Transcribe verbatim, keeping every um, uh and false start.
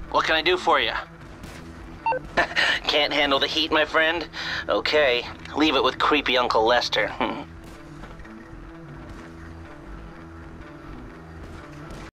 What can I do for you? Can't handle the heat, my friend? Okay, leave it with creepy Uncle Lester.